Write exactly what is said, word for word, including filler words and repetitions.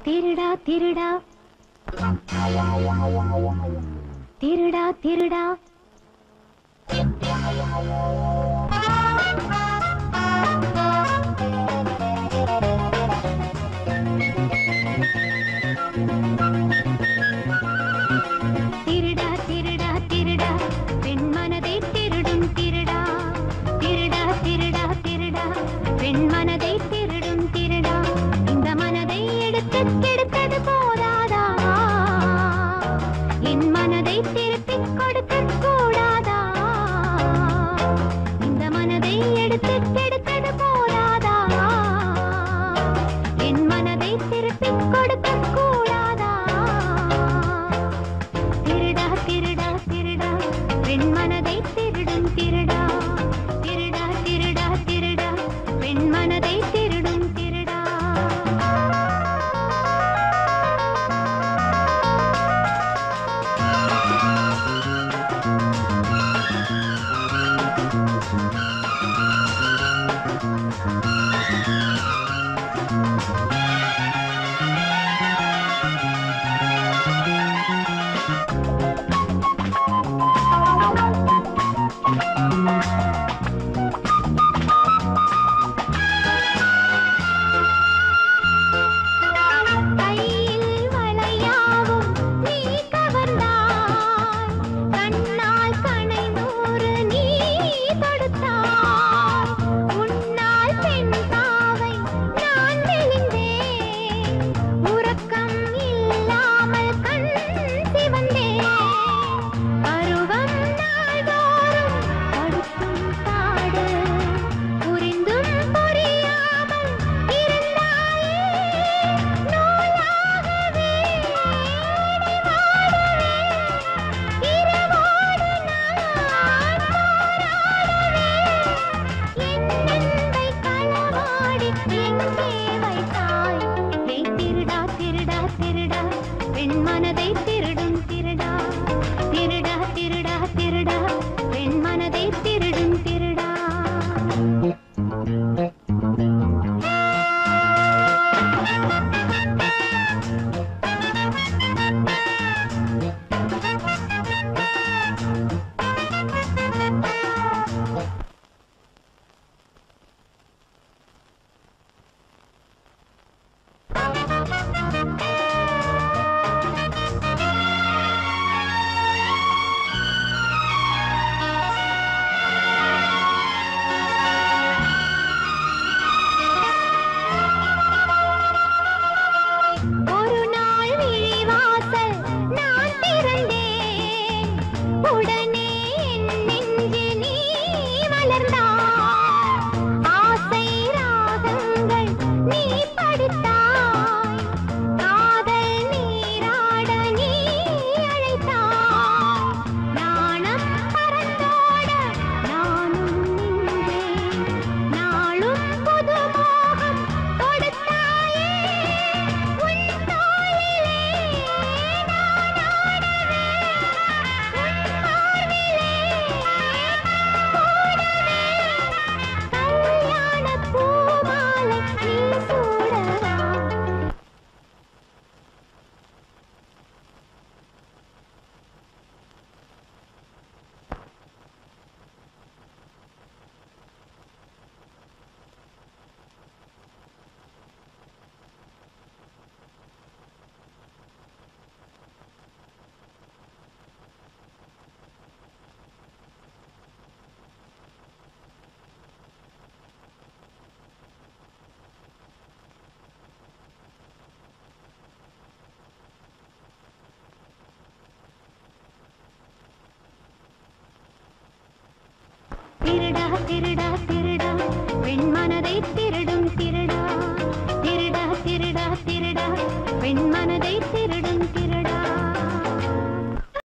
திருடா திருடா திருடா திருடா திருடா திருடா திருடா பெண் மனதை திருடும் திருடா திருடா திருடா திருடா பெண் மனதை திருடும் திருடா இந்த மனதை எடுத்து கெடுத்தது போதாதா என் மனதை திருப்பிக் கொடுக்க கூடாதா இந்த மனதை எடுத்து கெடுத்தது போதாதா என் மனதை திருப்பிக் கொடுக்க கூடாதா திருடா திருடா திருடா பெண் மனதை திருடும் திருடா திருடா திருடா திருடா பெண் மனதை திருடும் திருடா திருடா திருடா திருடா